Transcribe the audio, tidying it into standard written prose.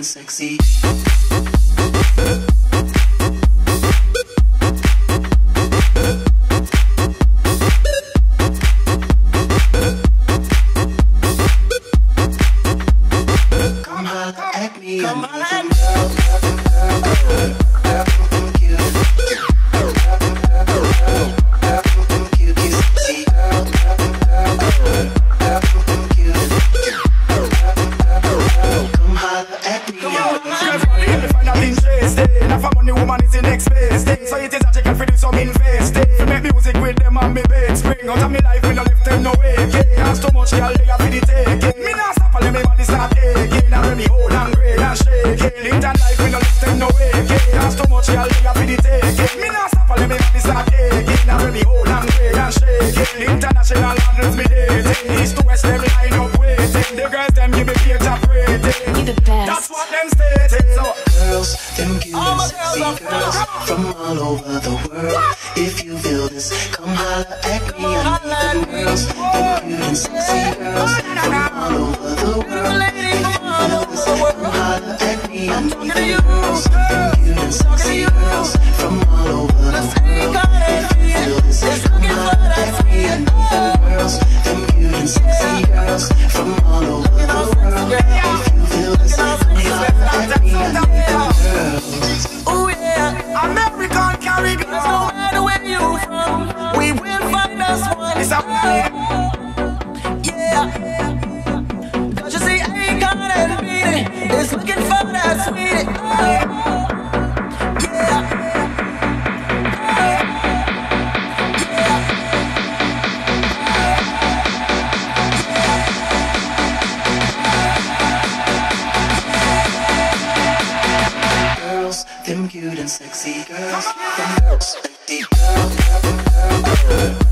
sexy. Come holla at me, I'm even woman is the next best thing. So it is that you can feel some investing. To make music with them and me bed spring. Out of me life, me no left them no way. Ask too much, girl, they are for the taking. Me not stop and everybody start aching. And when me hold and grade and shaking. Linton life, me no left them no way. Ask too much, girl, they are for the taking. Me not stop and everybody start aching. And when me hold and grade and shaking. International models me dating. East to west, them line up waiting. The girls, them give me page operating. You the best. That's what them stating. So girls, them cute and sexy girls from all over the world. If you feel this, come holla at me. I need them girls, them cute and sexy girls from all over the world. If you feel this, come holla at me. I need them girls, them cute and sexy girls from all over the world. If you feel this, come holla at me. I need them girls, them cute and sexy girls from all over the world. If you feel this, come holla at me. I need them girls. Oh yeah, American Caribbean. No matter where you from, we will find us one. It's a yeah. Don't you see, I got and beat it. It's looking for that sweetie. Yeah. Them cute and sexy girls, them girls, sexy girls.